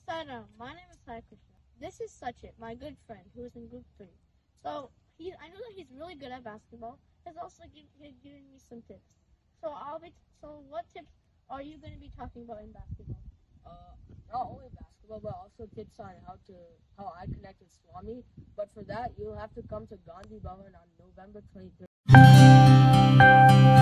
Saram, my name is Sai Krishna. This is Sachin, my good friend, who is in group 3. So I know that he's really good at basketball. He's also giving me some tips. So what tips are you going to be talking about in basketball? Not only basketball, but also tips on how I connect with Swami. But for that, you'll have to come to Gandhi Bhavan on November 23rd.